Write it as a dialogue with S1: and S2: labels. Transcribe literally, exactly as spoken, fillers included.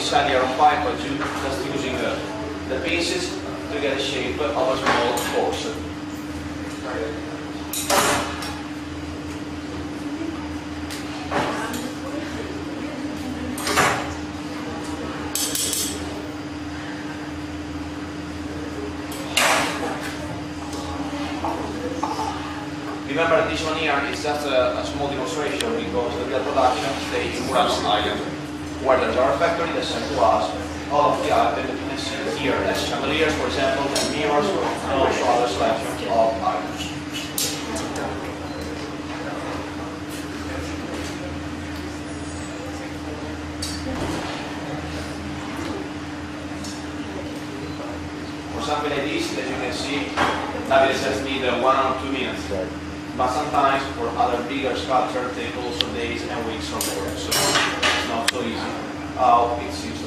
S1: inside the aero five by two, just using the, the pieces to get a shape of a small course. Remember, this one here is just a, a small demonstration because the real production stays in Murano Island, where there's our factory that sent to us all of the items that you can see here, as chandeliers, for example, and mirrors, and also other selection of items. For something like this, as you can see, that will just need uh, one or two minutes. But sometimes for other bigger sculptures, take also days and weeks or more. So it's not so easy. Uh, it's